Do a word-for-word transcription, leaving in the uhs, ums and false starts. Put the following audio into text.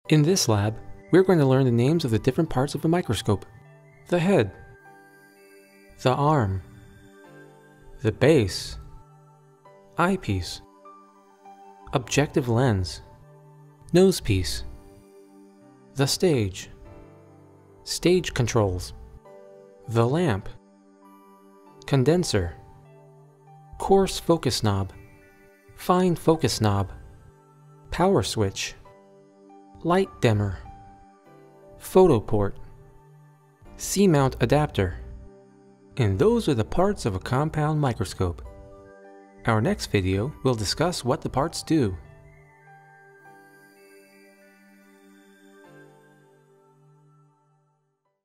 In this lab, we're going to learn the names of the different parts of a microscope. The head, the arm, the base, eyepiece, objective lens, nosepiece, the stage, stage controls, the lamp, condenser, coarse focus knob, fine focus knob, power switch, light dimmer, photo port, C-mount adapter. And those are the parts of a compound microscope. Our next video will discuss what the parts do.